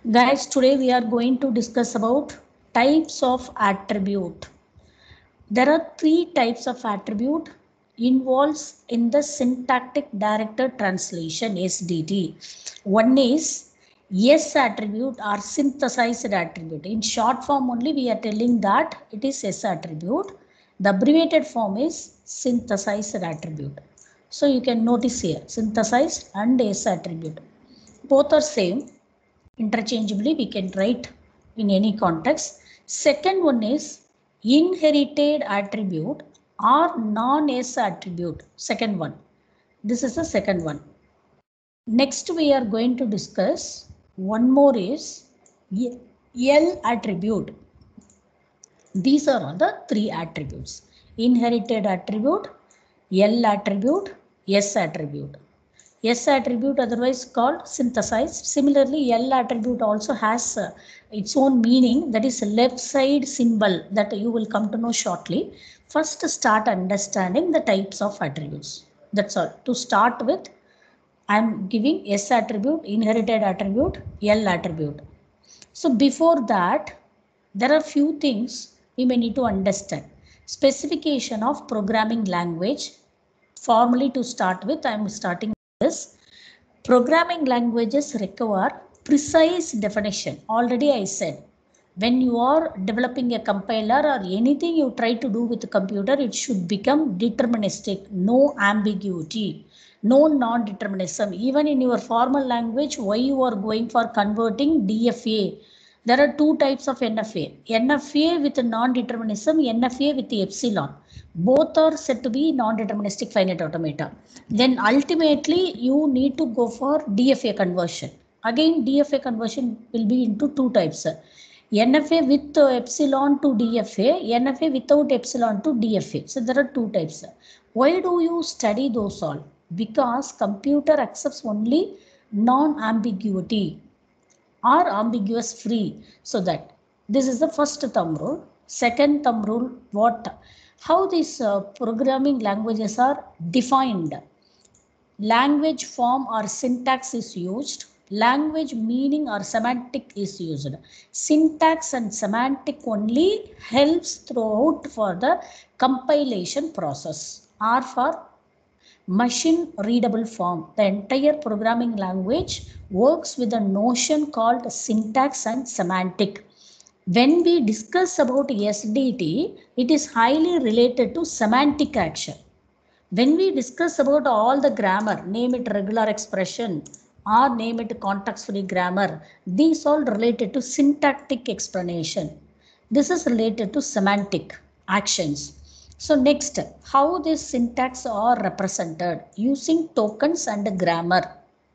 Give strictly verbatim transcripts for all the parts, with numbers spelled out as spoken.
Guys, today we are going to discuss about types of attribute. There are three types of attribute involves in the syntactic directed translation S D T. One is S attribute or synthesized attribute. In short form only we are telling that it is S attribute. The abbreviated form is synthesized attribute. So you can notice here synthesized and S attribute. Both are same. Interchangeably we can write in any context. Second one is inherited attribute or non-S attribute. Second one. This is the second one. Next we are going to discuss one more is L attribute. These are all the three attributes. Inherited attribute, L attribute, S attribute. S attribute otherwise called synthesized. Similarly, L attribute also has uh, its own meaning, that is left side symbol, that you will come to know shortly. First start understanding the types of attributes. That's all. To start with, I am giving S attribute, inherited attribute, L attribute. So before that, there are few things we may need to understand. Specification of programming language. Formally to start with, I am starting this. Programming languages require precise definition. Already I said, when you are developing a compiler or anything you try to do with the computer, it should become deterministic, no ambiguity, no non-determinism. Even in your formal language, why you are going for converting D F A? There are two types of N F A. N F A with non-determinism, N F A with the epsilon. Both are said to be non-deterministic finite automata. Then ultimately you need to go for D F A conversion. Again, D F A conversion will be into two types. N F A with epsilon to D F A, N F A without epsilon to D F A. So there are two types. Why do you study those all? Because computer accepts only non-ambiguity or ambiguous free. So that this is the first thumb rule. Second thumb rule, what? How these uh, programming languages are defined. Language form or syntax is used. Language meaning or semantic is used. Syntax and semantic only helps throughout for the compilation process or for machine readable form. The entire programming language works with a notion called syntax and semantic. When we discuss about S D T, it is highly related to semantic action. When we discuss about all the grammar, name it regular expression or name it context-free grammar, these all related to syntactic explanation. This is related to semantic actions. So next, how these syntax are represented using tokens and grammar.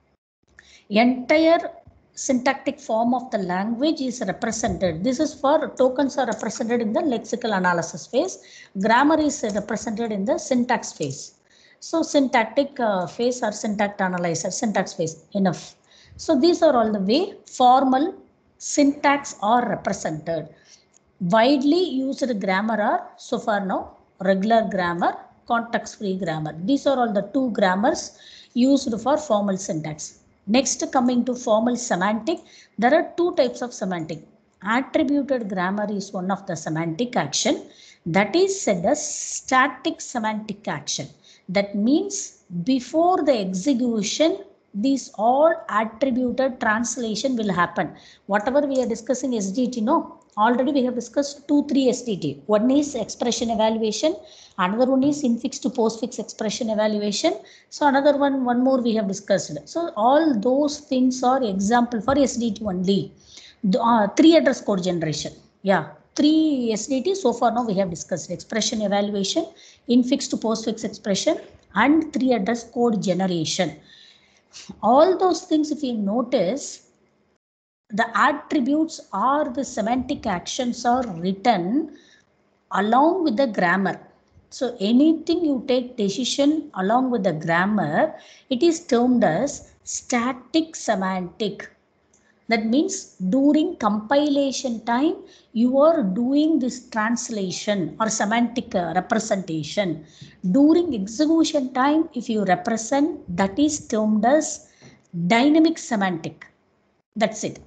Entire syntactic form of the language is represented. This is for tokens are represented in the lexical analysis phase. Grammar is represented in the syntax phase. So syntactic uh, phase or syntax analyzer, syntax phase, enough. So these are all the way formal syntax are represented. Widely used grammar are so far now regular grammar, context-free grammar. These are all the two grammars used for formal syntax. Next, coming to formal semantic, there are two types of semantic. Attributed grammar is one of the semantic action, that is said as static semantic action. That means before the execution, these all attributed translation will happen. Whatever we are discussing S D T, no, already we have discussed two, three S D T. One is expression evaluation, another one is infix to postfix expression evaluation. So another one, one more we have discussed. So all those things are example for S D T only. The, uh, three address code generation. Yeah, three S D T so far now we have discussed: expression evaluation, infix to postfix expression, and three address code generation. All those things, if you notice, the attributes or the semantic actions are written along with the grammar. So anything you take decision along with the grammar, it is termed as static semantic. That means during compilation time, you are doing this translation or semantic uh, representation. During execution time, if you represent, that is termed as dynamic semantic. That's it.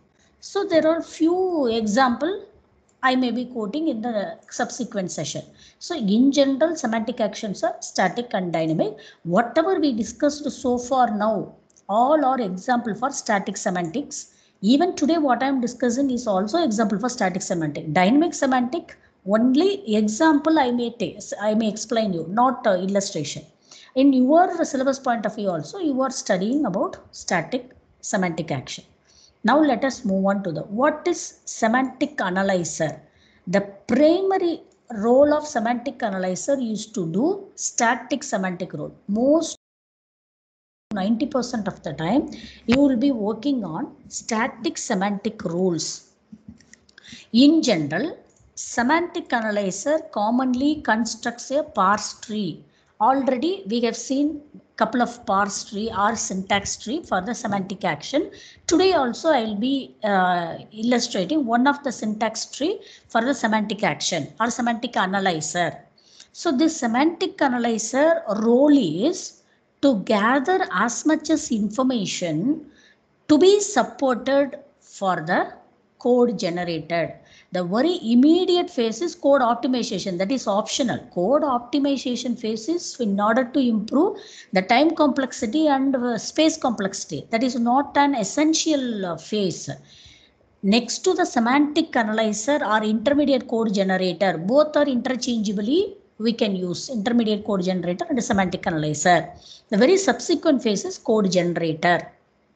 So there are few example I may be quoting in the subsequent session. So in general, semantic actions are static and dynamic. Whatever we discussed so far now, all are example for static semantics. Even today what I am discussing is also example for static semantic. Dynamic semantic, only example I may take, I may explain you, not uh, illustration. In your syllabus point of view also, you are studying about static semantic action. Now let us move on to the, what is semantic analyzer? The primary role of semantic analyzer is to do static semantic role. Most ninety percent of the time, you will be working on static semantic rules. In general, semantic analyzer commonly constructs a parse tree. Already we have seen couple of parse tree or syntax tree for the semantic action. Today also I will be uh, illustrating one of the syntax tree for the semantic action or semantic analyzer. So this semantic analyzer role is to gather as much as information to be supported for the code generated. The very immediate phase is code optimization, that is optional. Code optimization phase is in order to improve the time complexity and uh, space complexity. That is not an essential uh, phase. Next to the semantic analyzer or intermediate code generator, both are interchangeably we can use intermediate code generator and semantic analyzer. The very subsequent phase is code generator.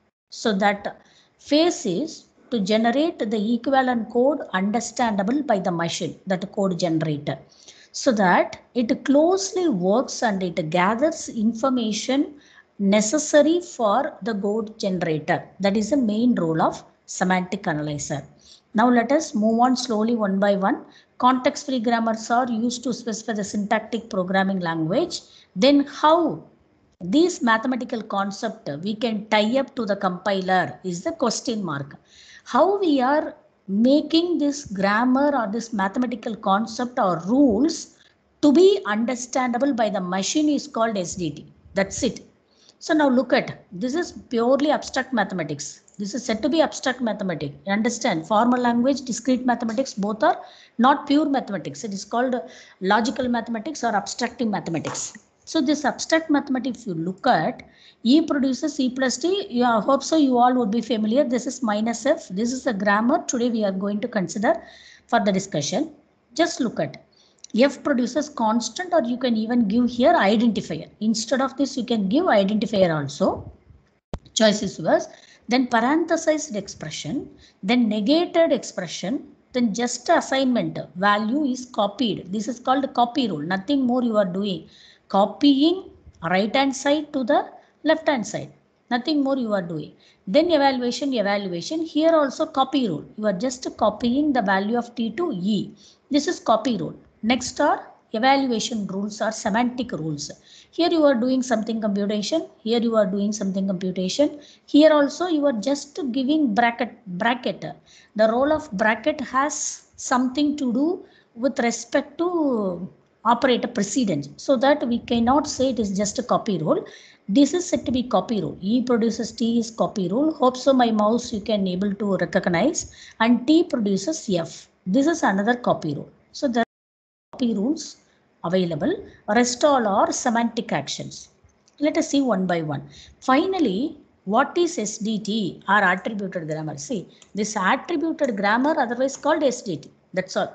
So that phase is to generate the equivalent code understandable by the machine, that code generator, so that it closely works and it gathers information necessary for the code generator. That is the main role of semantic analyzer. Now let us move on slowly one by one. Context-free grammars are used to specify the syntactic programming language. Then how this mathematical concept we can tie up to the compiler is the question mark. How we are making this grammar or this mathematical concept or rules to be understandable by the machine is called S D T. That's it. So now look at, this is purely abstract mathematics. This is said to be abstract mathematics. You understand, formal language, discrete mathematics, both are not pure mathematics. It is called logical mathematics or abstractive mathematics. So this abstract mathematics, if you look at, E produces E plus T. You, I hope so you all would be familiar. This is minus F. This is the grammar today we are going to consider for the discussion. Just look at, F produces constant, or you can even give here identifier. Instead of this, you can give identifier also. Choice is yours. Then parenthesized expression, then negated expression, then just assignment value is copied. This is called copy rule. Nothing more you are doing. Copying right hand side to the left hand side. Nothing more you are doing. Then evaluation, evaluation. Here also copy rule. You are just copying the value of T to E. This is copy rule. Next are evaluation rules or semantic rules. Here you are doing something computation. Here you are doing something computation. Here also you are just giving bracket. bracket. The role of bracket has something to do with respect to operator precedence, so that we cannot say it is just a copy rule. This is said to be copy rule. E produces T is copy rule. Hope so my mouse you can able to recognize. And T produces F. This is another copy rule. So there are copy rules available. Rest all are semantic actions. Let us see one by one. Finally, what is S D T or attributed grammar? See, this attributed grammar otherwise called S D T. That's all.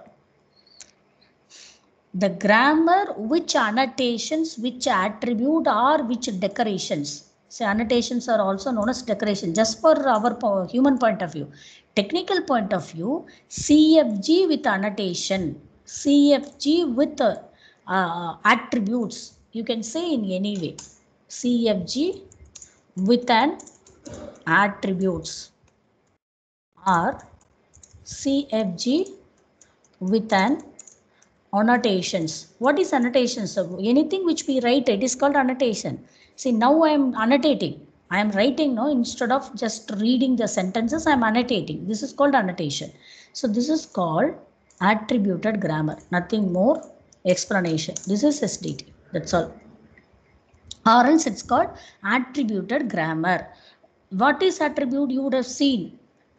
The grammar which annotations, which attribute or which decorations. So annotations are also known as decoration, just for our human point of view. Technical point of view, C F G with annotation, C F G with uh, uh, attributes. You can say in any way. C F G with an attributes or C F G with an annotations. What is annotations? So anything which we write, it is called annotation. See, now I am annotating. I am writing now, instead of just reading the sentences, I am annotating. This is called annotation. So this is called attributed grammar. Nothing more explanation. This is S D T. That's all. Or else it's called attributed grammar. What is attribute? You would have seen.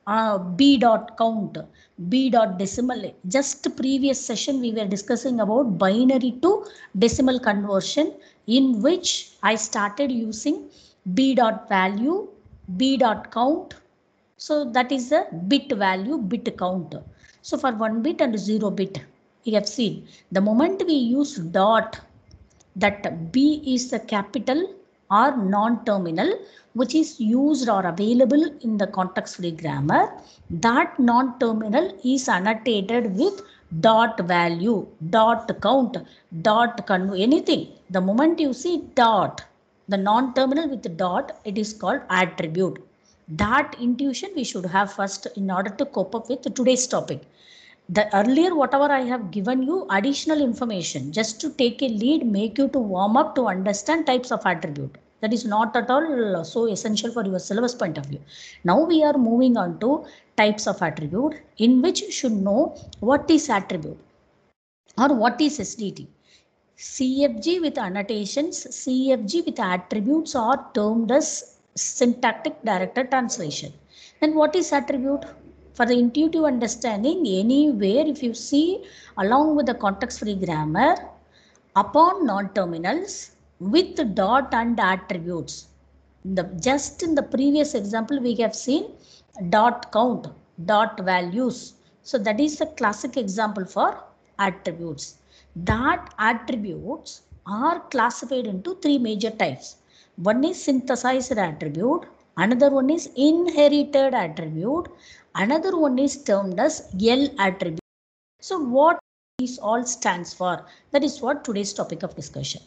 uh, b dot count, b dot decimal. Just previous session we were discussing about binary to decimal conversion, in which I started using b dot value, b dot count. So that is the bit value, bit count. So for one bit and zero bit, we have seen the moment we use dot, that B is the capital or non-terminal, which is used or available in the context-free grammar. That non-terminal is annotated with dot value, dot count, dot conv, anything. The moment you see dot, the non-terminal with the dot, it is called attribute. That intuition we should have first in order to cope up with today's topic. The earlier whatever I have given you additional information just to take a lead, make you to warm up to understand types of attribute. That is not at all so essential for your syllabus point of view. Now we are moving on to types of attribute, in which you should know what is attribute or what is S D T. C F G with annotations, C F G with attributes are termed as syntactic directed translation. Then what is attribute? For the intuitive understanding, anywhere if you see along with the context-free grammar, upon non-terminals with dot and attributes. The, just in the previous example we have seen dot count, dot values. So that is the classic example for attributes. That attributes are classified into three major types. One is synthesized attribute, another one is inherited attribute, another one is termed as L attribute. So what these all stands for? That is what today's topic of discussion.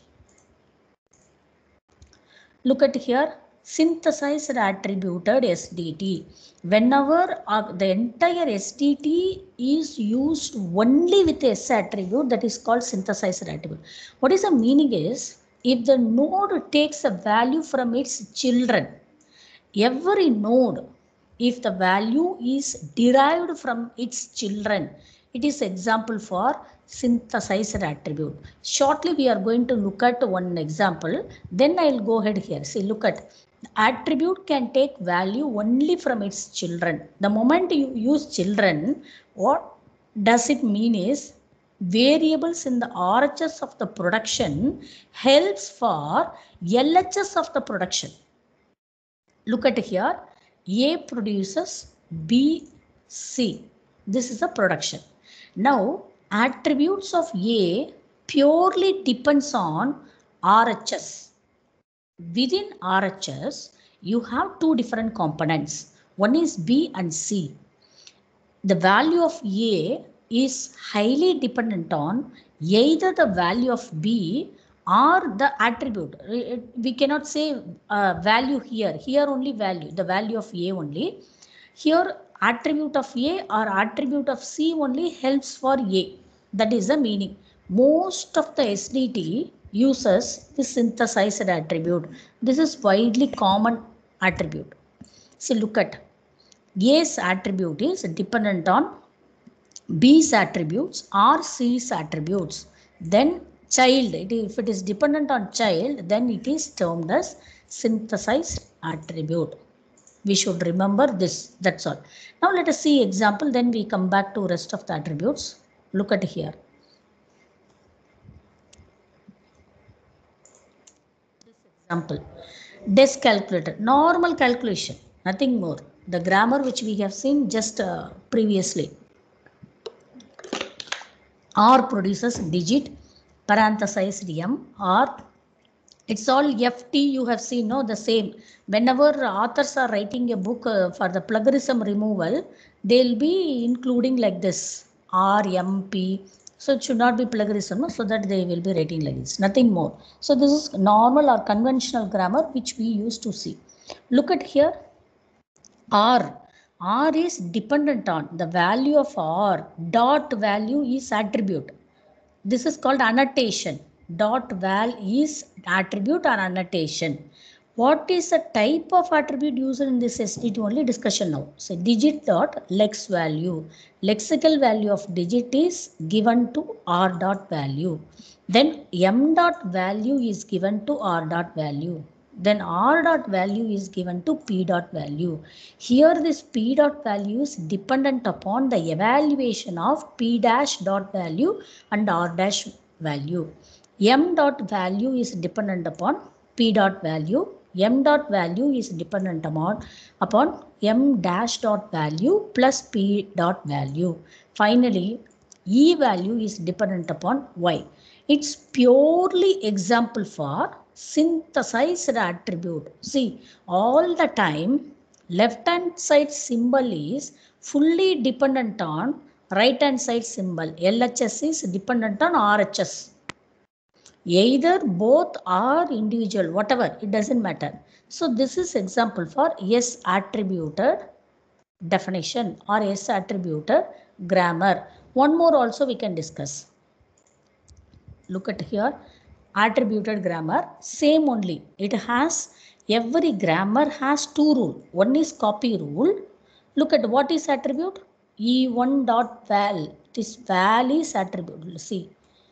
Look at here, synthesized attributed S D T. Whenever uh, the entire S D T is used only with S attribute, that is called synthesized attribute. What is the meaning is, if the node takes a value from its children, every node, if the value is derived from its children, it is example for synthesized attribute. Shortly we are going to look at one example, then I will go ahead here. See, look at attribute can take value only from its children. The moment you use children, what does it mean is, variables in the R H S of the production helps for L H S of the production. Look at here, A produces B, C. This is a production. Now, attributes of A purely depends on R H S. Within R H S, you have two different components. One is B and C. The value of A is highly dependent on either the value of B or the attribute. We cannot say uh, value here. Here only value, the value of A only. Here attribute of A or attribute of C only helps for A. That is the meaning. Most of the S D T uses the synthesized attribute. This is widely common attribute. See, look at A's attribute is dependent on B's attributes or C's attributes. Then child, it, if it is dependent on child, then it is termed as synthesized attribute. We should remember this, that's all. Now let us see example, then we come back to rest of the attributes. Look at here. This example, desk calculator, normal calculation, nothing more. The grammar which we have seen just uh, previously. R produces digit, parenthesized M, or it's all F T you have seen, no, the same. Whenever authors are writing a book uh, for the plagiarism removal, they'll be including like this, R, M, P. So it should not be plagiarism, no? So that they will be writing like this, nothing more. So this is normal or conventional grammar which we used to see. Look at here, R. R is dependent on the value of R. Dot value is attribute. This is called annotation. Dot val is attribute or annotation. What is the type of attribute used in this S D T? Only discussion now. So digit dot lex value. Lexical value of digit is given to R dot value. Then M dot value is given to R dot value. then R dot value is given to P dot value. Here this P dot value is dependent upon the evaluation of P dash dot value and R dash value. M dot value is dependent upon P dot value. M dot value is dependent upon, upon M dash dot value plus P dot value. Finally, E value is dependent upon Y. It's purely example for synthesized attribute. See, all the time left hand side symbol is fully dependent on right hand side symbol. L H S is dependent on R H S. Either both are individual, whatever, it doesn't matter. So this is example for S attributed definition or S attributed grammar. One more also we can discuss. Look at here, attributed grammar, same only. It has, every grammar has two rules. One is copy rule. Look at what is attribute? E one dot val. This val is attribute. See,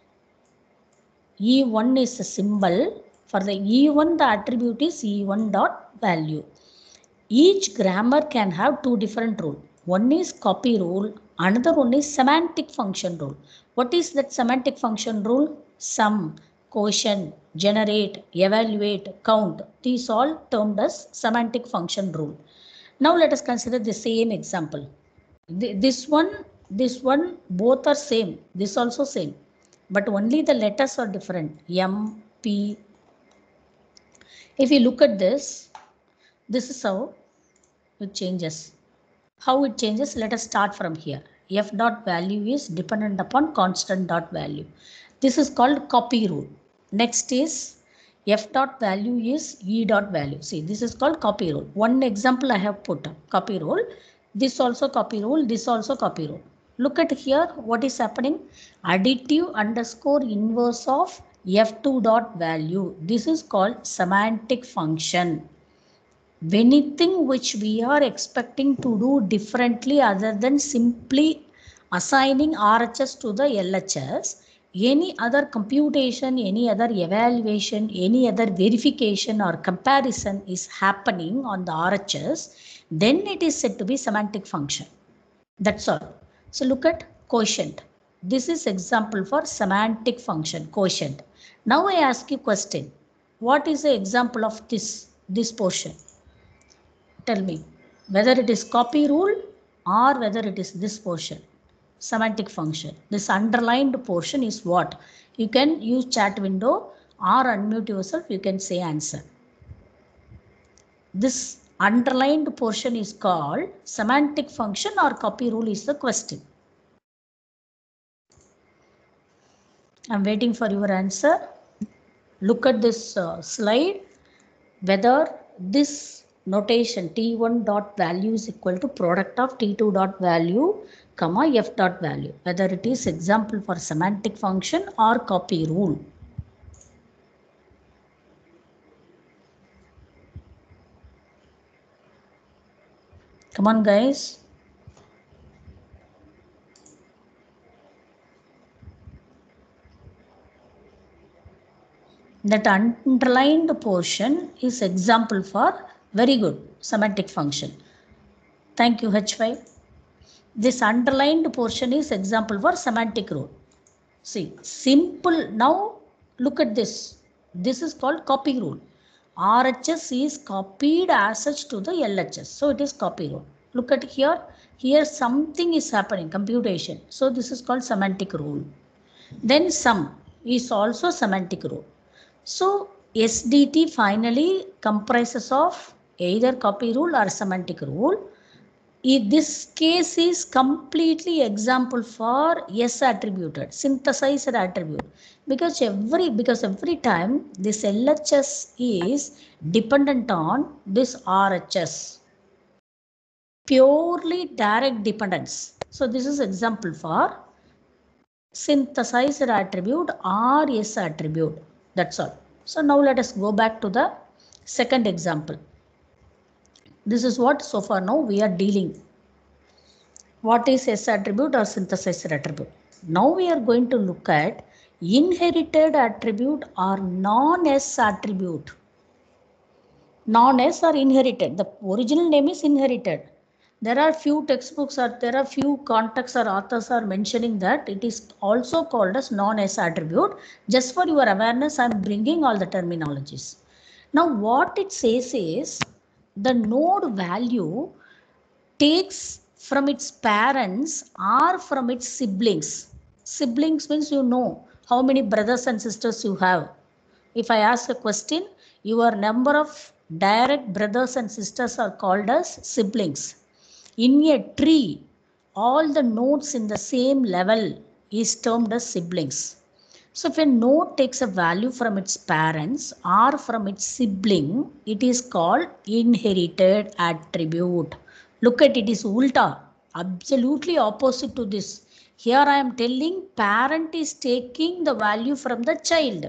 E one is a symbol. For the E one, the attribute is E one dot value. Each grammar can have two different rules. One is copy rule, another one is semantic function rule. What is that semantic function rule? Sum, quotient, generate, evaluate, count. These all termed as semantic function rule. Now let us consider the same example. This one, this one, both are same. This also same. But only the letters are different. M, P. If you look at this, this is how it changes. How it changes? Let us start from here. F dot value is dependent upon constant dot value. This is called copy rule. Next is F dot value is E dot value. See, this is called copy rule. One example I have put copy rule. This also copy rule. This also copy rule. Look at here. What is happening? Additive underscore inverse of F two dot value. This is called semantic function. Anything which we are expecting to do differently other than simply assigning R H S to the L H S, any other computation, any other evaluation, any other verification or comparison is happening on the R H S, then it is said to be semantic function. That's all. So look at quotient. This is example for semantic function, quotient. Now I ask you question. What is the example of this, this portion? Tell me whether it is copy rule or whether it is this portion, semantic function. This underlined portion is what? You can use chat window or unmute yourself. You can say answer. This underlined portion is called semantic function or copy rule is the question. I'm waiting for your answer. Look at this uh, slide. Whether this notation T one dot value is equal to product of T two dot value, comma F dot value. Whether it is example for semantic function or copy rule. Come on, guys. That underlined portion is example for very good semantic function. Thank you, H five. This underlined portion is example for semantic rule. See, simple. Now look at this. This is called copy rule. R H S is copied as such to the L H S. So it is copy rule. Look at here. Here something is happening, computation. So this is called semantic rule. Then sum is also semantic rule. So S D T finally comprises of either copy rule or semantic rule. In this case is completely example for S attributed, synthesized attribute. Because every because every time this L H S is dependent on this R H S. Purely direct dependence. So this is example for synthesized attribute or S attribute. That's all. So now let us go back to the second example. This is what so far now we are dealing. What is S attribute or synthesized attribute? Now we are going to look at inherited attribute or non-S attribute. Non-S are inherited. The original name is inherited. There are few textbooks or there are few contexts or authors are mentioning that it is also called as non-S attribute. Just for your awareness, I am bringing all the terminologies. Now what it says is the node value takes from its parents or from its siblings. Siblings means you know how many brothers and sisters you have. If I ask a question, your number of direct brothers and sisters are called as siblings. In a tree, all the nodes in the same level is termed as siblings. So if a node takes a value from its parents or from its sibling, it is called inherited attribute. Look at it is ulta, absolutely opposite to this. Here I am telling parent is taking the value from the child.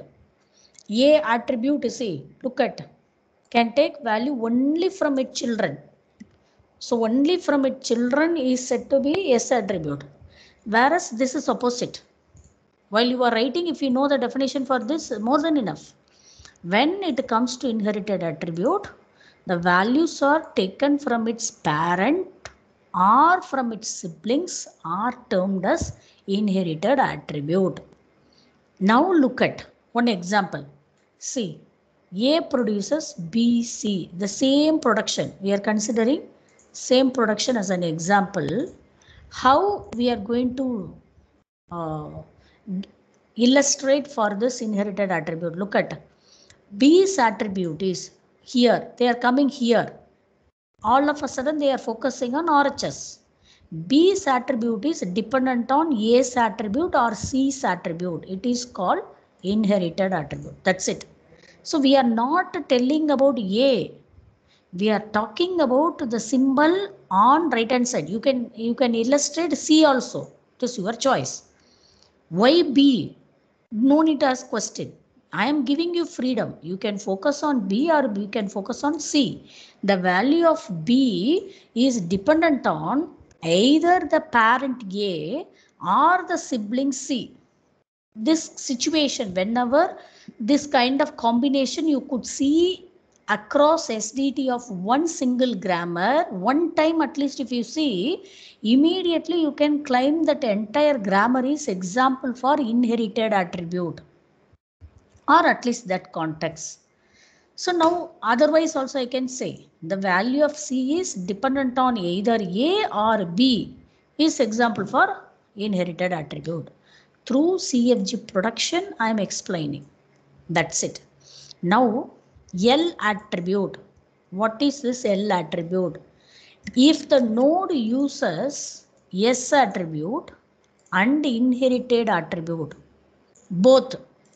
A attribute is a, look at, can take value only from its children. So only from its children is said to be S attribute. Whereas this is opposite. While you are writing, if you know the definition for this, more than enough. When it comes to inherited attribute, the values are taken from its parent or from its siblings are termed as inherited attribute. Now look at one example. See, A produces B, C, the same production. We are considering same production as an example. How we are going to uh, illustrate for this inherited attribute. Look at B's attribute is here. They are coming here. All of a sudden they are focusing on R H S. B's attribute is dependent on A's attribute or C's attribute. It is called inherited attribute. That's it. So we are not telling about A. We are talking about the symbol on right hand side. You can you can illustrate C also. It is your choice. Why B? No need to ask question. I am giving you freedom. You can focus on B or you can focus on C. The value of B is dependent on either the parent A or the sibling C. This situation, whenever this kind of combination you could see across S D T of one single grammar, one time at least if you see, immediately you can claim that entire grammar is example for inherited attribute, or at least that context. So now otherwise also I can say the value of C is dependent on either A or B is example for inherited attribute. Through C F G production I am explaining. That's it. Now L attribute. What is this L attribute? If the node uses S attribute and inherited attribute, both,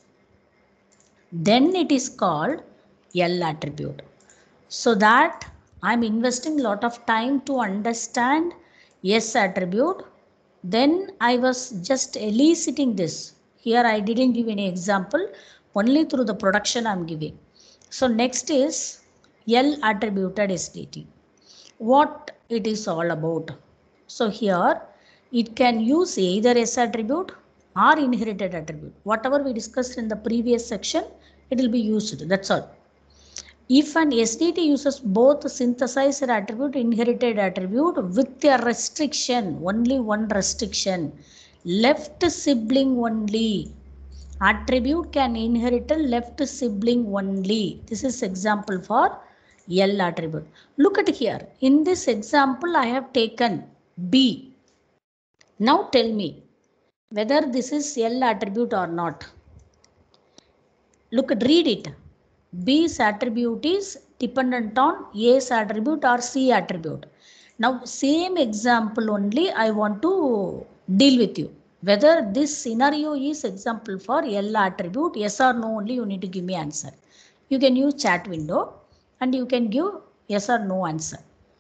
then it is called L attribute. So that I am investing a lot of time to understand S attribute. Then I was just eliciting this. Here I didn't give any example, only through the production I am giving. So next is L attributed S D T. What it is all about. So here it can use either S attribute or inherited attribute. Whatever we discussed in the previous section, it will be used. That's all. If an S D T uses both synthesized attribute, inherited attribute with a restriction, only one restriction, left sibling only. Attribute can inherit a left sibling only. This is example for L attribute. Look at here. In this example, I have taken B. Now tell me whether this is L attribute or not. Look at, read it. B's attribute is dependent on A's attribute or C attribute. Now same example only I want to deal with you. Whether this scenario is example for L attribute, yes or no only you need to give me answer. You can use chat window and you can give yes or no answer.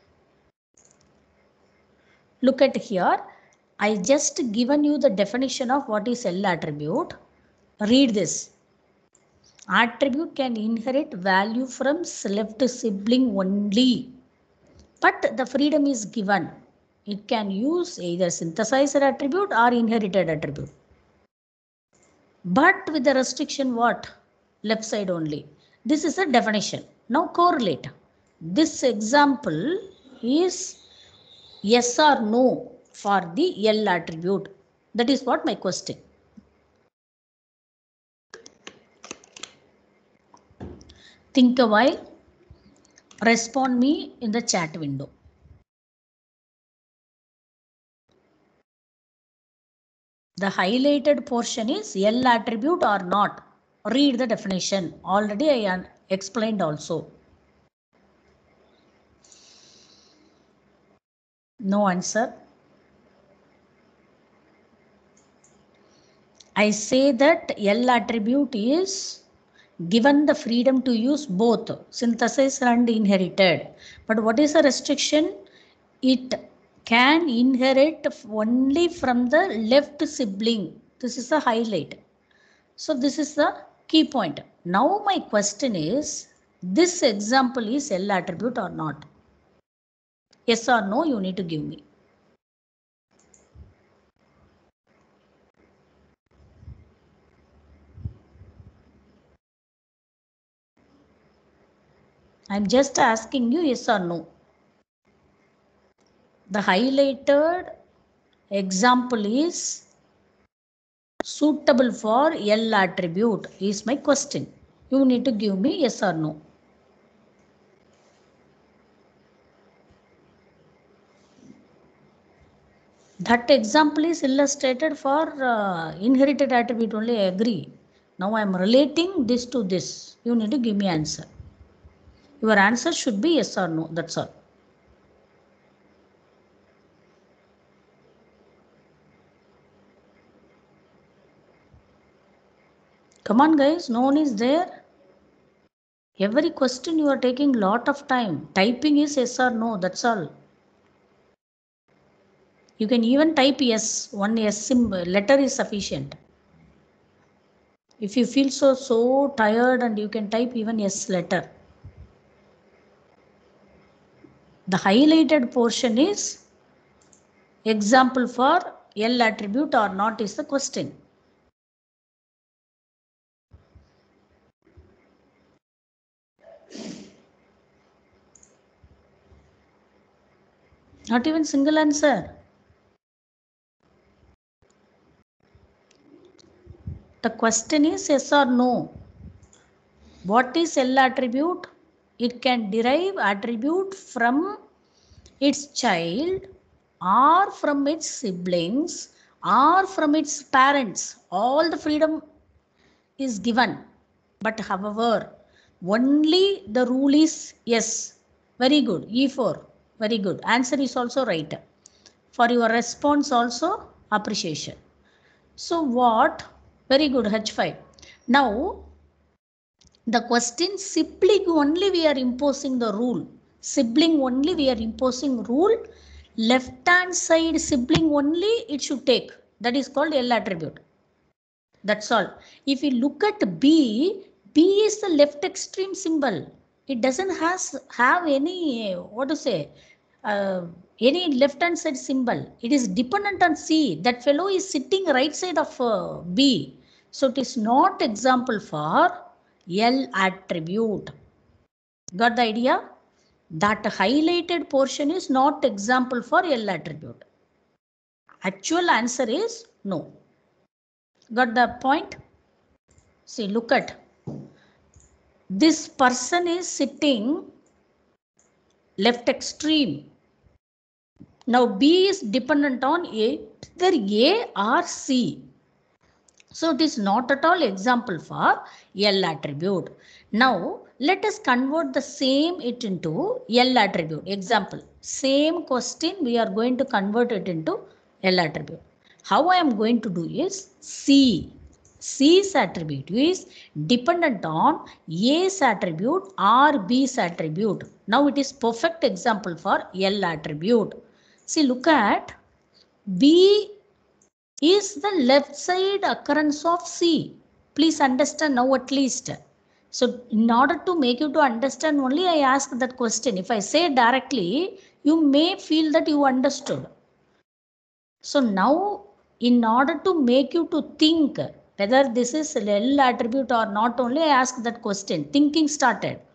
Look at here. I just given you the definition of what is L attribute. Read this. Attribute can inherit value from left sibling only. But the freedom is given. It can use either synthesized attribute or inherited attribute. But with the restriction what? Left side only. This is a definition. Now correlate. This example is yes or no for the L attribute. That is what my question. Think a while. Respond me in the chat window. The highlighted portion is L attribute or not. Read the definition. Already I explained also. No answer. I say that L attribute is given the freedom to use both synthesis and inherited. But what is the restriction? It can inherit only from the left sibling. This is the highlight. So this is the key point. Now my question is, this example is L attribute or not? Yes or no, you need to give me. I'm just asking you yes or no. The highlighted example is suitable for L attribute is my question. You need to give me yes or no. That example is illustrated for uh, inherited attribute only, I agree. Now I am relating this to this. You need to give me answer. Your answer should be yes or no, that's all. Come on guys, no one is there. Every question you are taking lot of time. Typing is yes or no, that's all. You can even type yes, one yes symbol, letter is sufficient. If you feel so, so tired and you can type even yes letter. The highlighted portion is example for L attribute or not is the question. Not even single answer. The question is yes or no. What is L attribute? It can derive attribute from its child or from its siblings or from its parents. All the freedom is given. But however, only the rule is yes. Very good. E four. Very good. Answer is also right. For your response also appreciation. So what? Very good. H five. Now the question sibling only we are imposing the rule. Sibling only we are imposing rule. Left hand side sibling only it should take. That is called L attribute. That's all. If you look at B, B is the left extreme symbol. It doesn't has have any, what to say, uh, any left hand side symbol. It is dependent on C. That fellow is sitting right side of uh, B. So it is not example for L attribute. Got the idea? That highlighted portion is not example for L attribute. Actual answer is no. Got the point? See, look at. This person is sitting left extreme. Now B is dependent on A, either A or C. So it is not at all example for L attribute. Now let us convert the same it into L attribute. Example, same question we are going to convert it into L attribute. How I am going to do is C. C's attribute is dependent on A's attribute or B's attribute. Now it is perfect example for L attribute. See, look at B is the left side occurrence of C. Please understand now at least. So in order to make you to understand only I ask that question. If I say directly, you may feel that you understood. So now in order to make you to think whether this is L attribute or not only, I ask that question. Thinking started.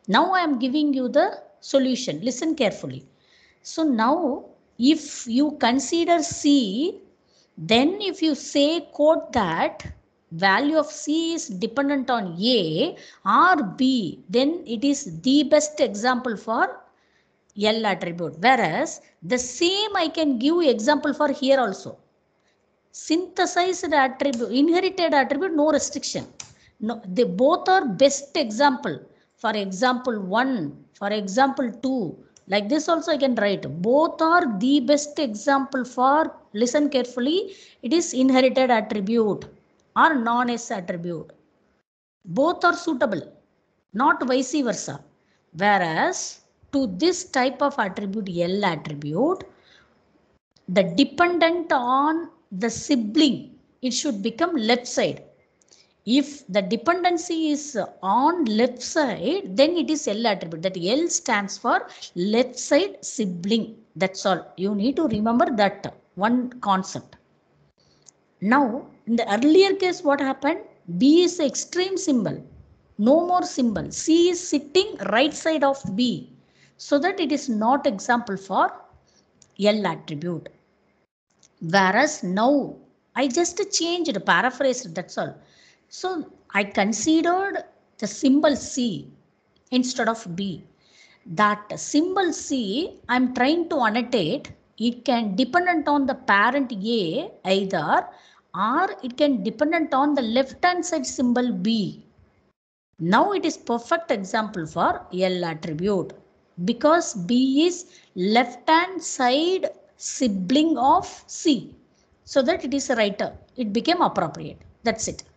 Now I am giving you the solution. Listen carefully. So now if you consider C, then if you say quote that value of C is dependent on A or B, then it is the best example for L attribute. Whereas the same I can give example for here also. Synthesized attribute, inherited attribute, no restriction. No, they both are best example. For example one, for example two, like this also I can write. Both are the best example for, listen carefully, it is inherited attribute or non-S attribute. Both are suitable, not vice versa. Whereas to this type of attribute, L attribute, the dependent on the sibling, it should become left side. If the dependency is on left side, then it is L attribute. That L stands for left side sibling. That's all. You need to remember that one concept. Now, in the earlier case, what happened? B is the extreme symbol. No more symbol. C is sitting right side of B. So that it is not example for L attribute. Whereas now I just changed, paraphrased, that's all. So I considered the symbol C instead of B. That symbol C, I'm trying to annotate, it can dependent on the parent A either, or it can dependent on the left hand side symbol B. Now it is perfect example for L attribute because B is left hand side sibling of C. So that it is a writer. It became appropriate. That's it.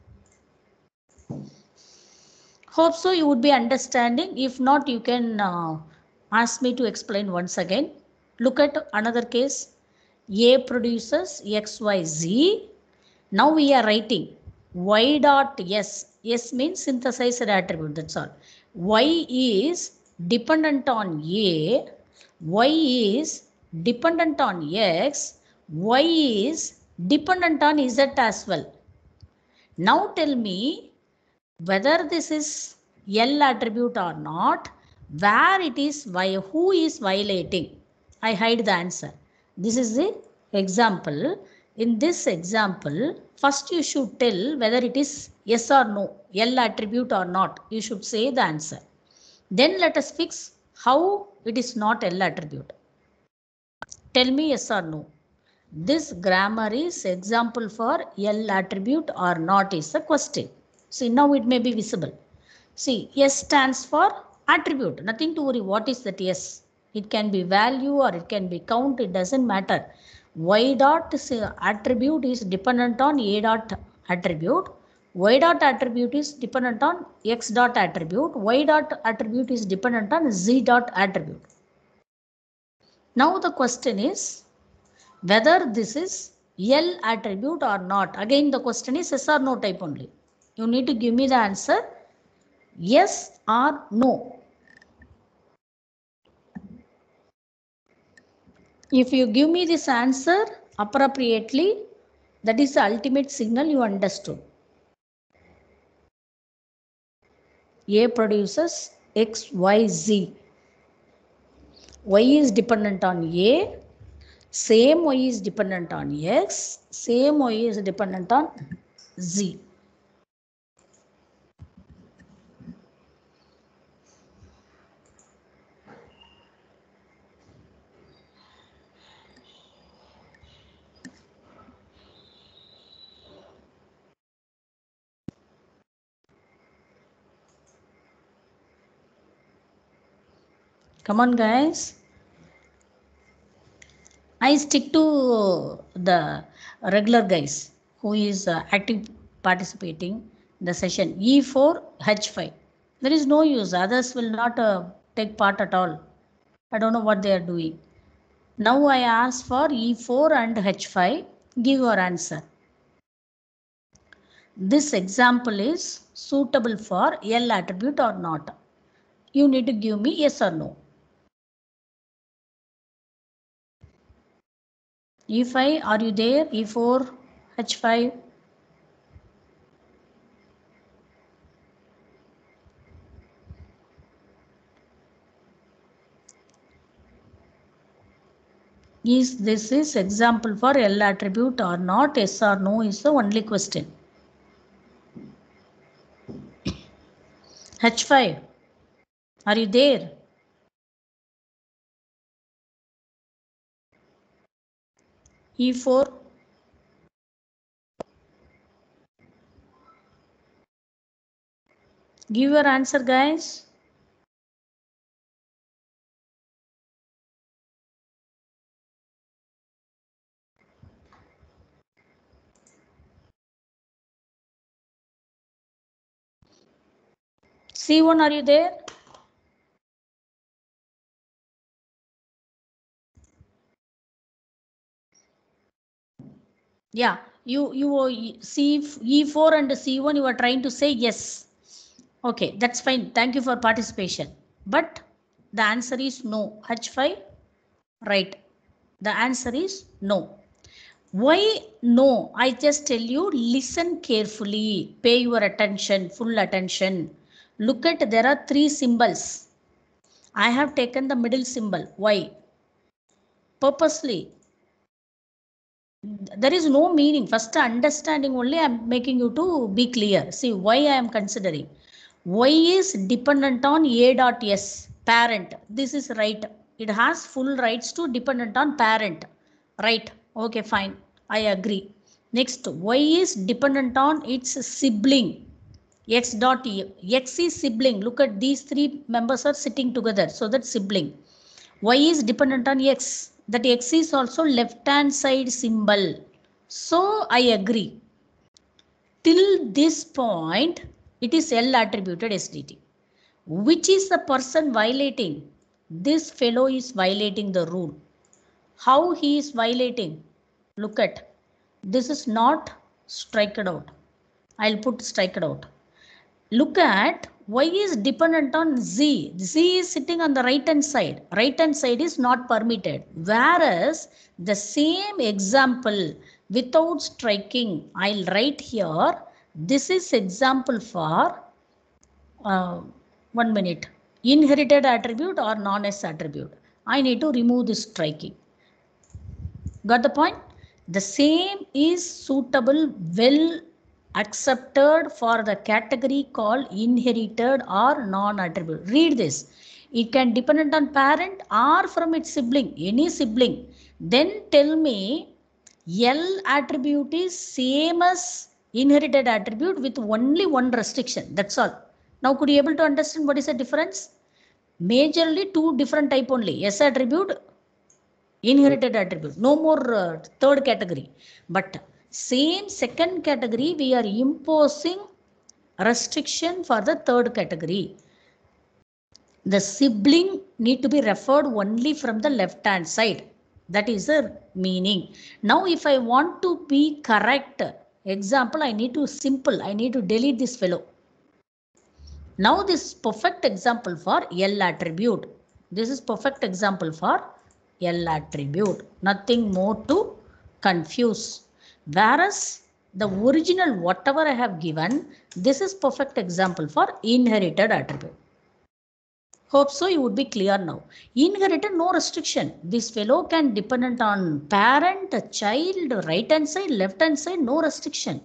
Hope so you would be understanding. If not, you can uh, ask me to explain once again. Look at another case. A produces X Y Z. Now we are writing Y dot S. S means synthesized attribute. That's all. Y is dependent on A. Y is dependent on X. Y is dependent on Z as well. Now tell me whether this is L attribute or not, where it is, why, who is violating. I hide the answer. This is the example. In this example, first you should tell whether it is yes or no, L attribute or not. You should say the answer. Then let us fix how it is not L attribute. Tell me yes or no. This grammar is example for L attribute or not is the question. See, now it may be visible. See, S stands for attribute. Nothing to worry. What is that S? It can be value or it can be count. It doesn't matter. Y dot attribute is dependent on A dot attribute. Y dot attribute is dependent on X dot attribute. Y dot attribute is dependent on Z dot attribute. Now the question is whether this is L attribute or not. Again the question is yes or no type only. You need to give me the answer yes or no. If you give me this answer appropriately, that is the ultimate signal you understood. A produces X, Y, Z. Y is dependent on A. Same Y is dependent on X. Same Y is dependent on Z. Come on, guys. I stick to the regular guys who is uh, active participating in the session. E four, H five. There is no use. Others will not uh, take part at all. I don't know what they are doing. Now I ask for E four and H five. Give your answer. This example is suitable for L attribute or not. You need to give me yes or no. E five, are you there? E four, H five. Is this is example for L attribute or not? Yes or no is the only question. H five, are you there? E four, give your answer, guys. C one, are you there? Yeah, you you see E four and C one, you are trying to say yes. Okay, that's fine. Thank you for participation. But the answer is no. H five, right. The answer is no. Why no? I just tell you, listen carefully, pay your attention, full attention. Look at, there are three symbols. I have taken the middle symbol. Why? Purposely. There is no meaning. First understanding only I am making you to be clear. See why I am considering. Y is dependent on A dot S, parent. This is right. It has full rights to dependent on parent. Right. Okay, fine. I agree. Next, Y is dependent on its sibling. X dot E. X is sibling. Look at these three members are sitting together. So that's sibling. Y is dependent on X. That X is also left hand side symbol. So I agree. Till this point, it is L attributed S D T. Which is the person violating? This fellow is violating the rule. How he is violating? Look at. This is not striked out. I'll put striked out. Look at, Y is dependent on Z. Z is sitting on the right hand side. Right hand side is not permitted. Whereas the same example without striking, I'll write here. This is example for uh, one minute. Inherited attribute or non-S attribute. I need to remove this striking. Got the point? The same is suitable, well accepted for the category called inherited or non-attribute. Read this. It can depend on parent or from its sibling, any sibling. Then tell me L attribute is same as inherited attribute with only one restriction. That's all. Now could you able to understand what is the difference? Majorly two different type only. S attribute, inherited attribute, no more uh, third category, but same second category we are imposing restriction for the third category. The sibling need to be referred only from the left hand side. That is the meaning. Now if I want to be correct example, I need to simple, I need to delete this fellow. Now this perfect example for L attribute. This is perfect example for L attribute. Nothing more to confuse. Whereas the original whatever I have given, this is perfect example for inherited attribute. Hope so you would be clear now. Inherited, no restriction. This fellow can dependent on parent, child, right hand side, left hand side, no restriction.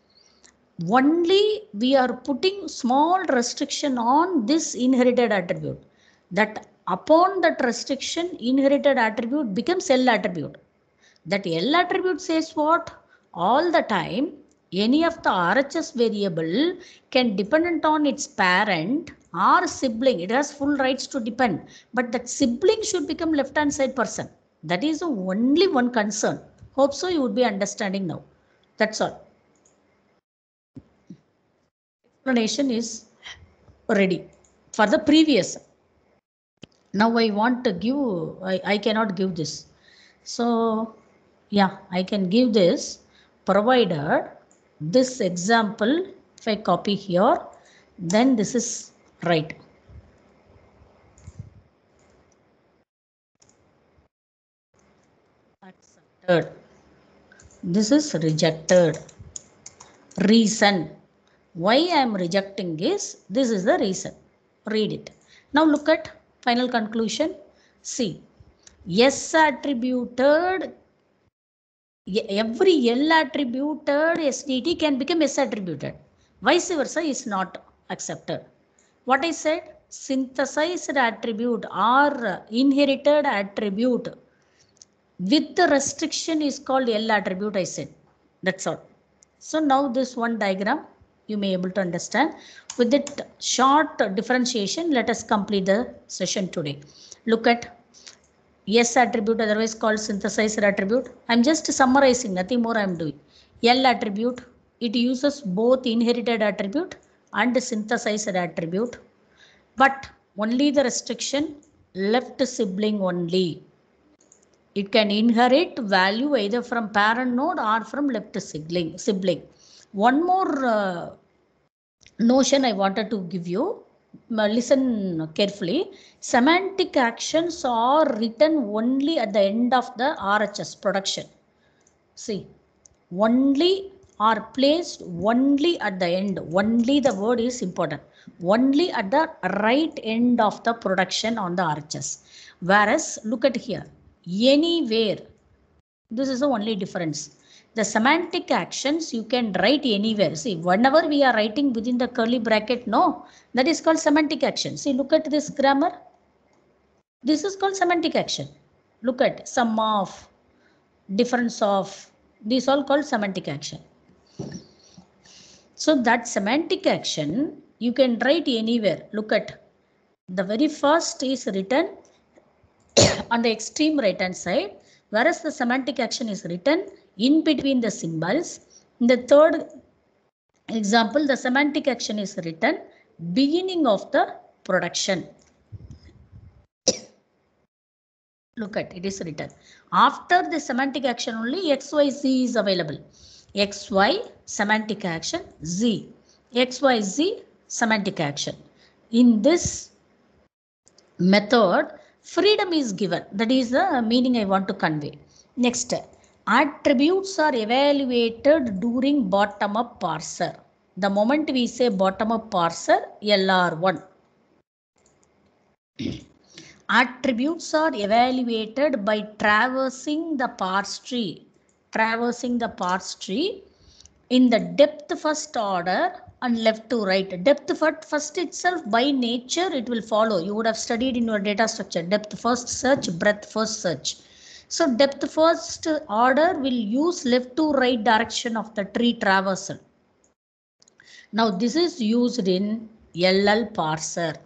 Only we are putting small restriction on this inherited attribute. That upon that restriction, inherited attribute becomes L attribute. That L attribute says what? All the time, any of the R H S variable can dependent on its parent or sibling. It has full rights to depend. But that sibling should become left hand side person. That is the only one concern. Hope so you would be understanding now. That's all. Explanation is ready for the previous. Now I want to give, I, I cannot give this. So yeah, I can give this provided this example, if I copy here, then this is right. Accepted. This is rejected. Reason why I am rejecting is, this is the reason. Read it. Now look at final conclusion. See, S attributed, every L attributed S D T can become S attributed. Vice versa is not accepted. What I said, synthesized attribute or inherited attribute with the restriction is called L attribute, I said. That's all. So now this one diagram you may able to understand. With that short differentiation, let us complete the session today. Look at S attribute, otherwise called synthesized attribute. I'm just summarizing, nothing more I'm doing. L attribute, it uses both inherited attribute and synthesized attribute, but only the restriction left sibling only. It can inherit value either from parent node or from left sibling. sibling. One more uh, notion I wanted to give you. Listen carefully. Semantic actions are written only at the end of the R H S production. See, only are placed only at the end. Only, the word is important. Only at the right end of the production on the R H S. Whereas, look at here. Anywhere. This is the only difference. The semantic actions you can write anywhere. See, whenever we are writing within the curly bracket, no, that is called semantic action. See, look at this grammar. This is called semantic action. Look at sum of, difference of, these all called semantic action. So that semantic action you can write anywhere. Look at the very first is written on the extreme right hand side, whereas the semantic action is written in between the symbols. In the third example, the semantic action is written beginning of the production. Look at it is written. After the semantic action only X Y Z is available. X Y semantic action, Z. X Y Z semantic action. In this method, freedom is given. That is the meaning I want to convey. Next, attributes are evaluated during bottom-up parser. The moment we say bottom-up parser, L R one. Attributes are evaluated by traversing the parse tree. Traversing the parse tree in the depth first order and left to right. Depth first itself by nature it will follow. You would have studied in your data structure. Depth first search, breadth first search. So depth first order will use left to right direction of the tree traversal. Now this is used in L L parser.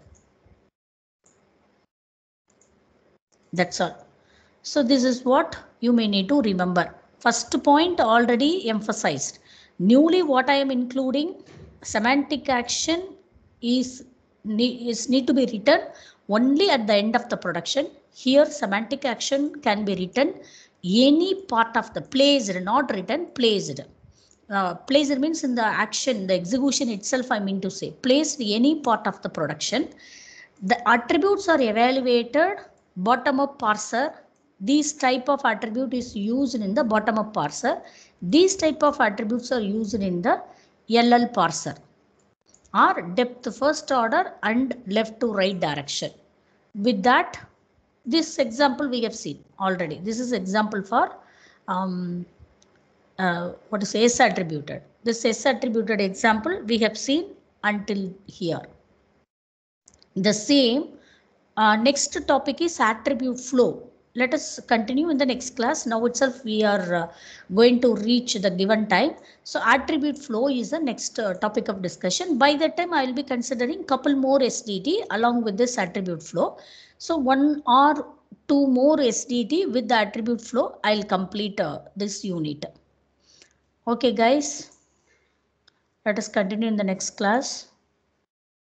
That's all. So this is what you may need to remember. First point already emphasized. Newly what I am including, semantic action is, is need to be written only at the end of the production. Here semantic action can be written any part of the placed, not written, placed. Uh, placed means in the action, the execution itself I mean to say. Placed any part of the production. The attributes are evaluated bottom-up parser. These type of attribute is used in the bottom-up parser. These type of attributes are used in the L L parser, or depth first order and left to right direction. With that, this example we have seen already. This is example for um, uh, what is S attributed. This S attributed example we have seen until here. The same uh, next topic is attribute flow. Let us continue in the next class. Now itself we are uh, going to reach the given time. So attribute flow is the next uh, topic of discussion. By that time I will be considering couple more S D T along with this attribute flow. So one or two more S D T with the attribute flow I will complete uh, this unit. Okay guys, let us continue in the next class.